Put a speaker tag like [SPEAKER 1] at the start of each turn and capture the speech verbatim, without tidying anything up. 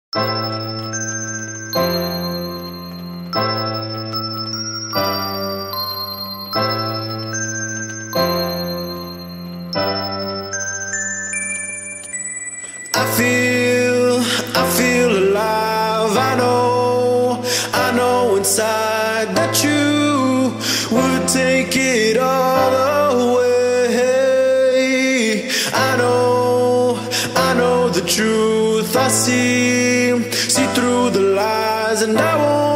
[SPEAKER 1] feel, I feel alive. I know, I know inside that you would take it all away. I know, I know the truth. I see, see through the lies, and I won't